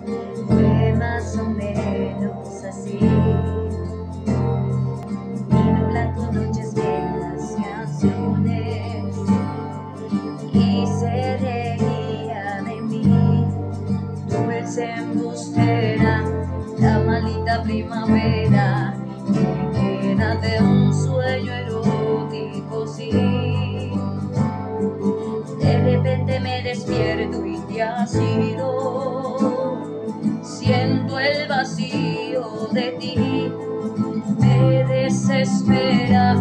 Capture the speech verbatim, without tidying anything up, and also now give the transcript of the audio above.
Fue más o menos así. Vino blanco, noches viejas, canciones, y se reía de mí. Dulce embustera, la maldita primavera, que queda de un sueño erótico, sí. De repente me despierto y te has ido. Siento el vacío de ti, me desespera.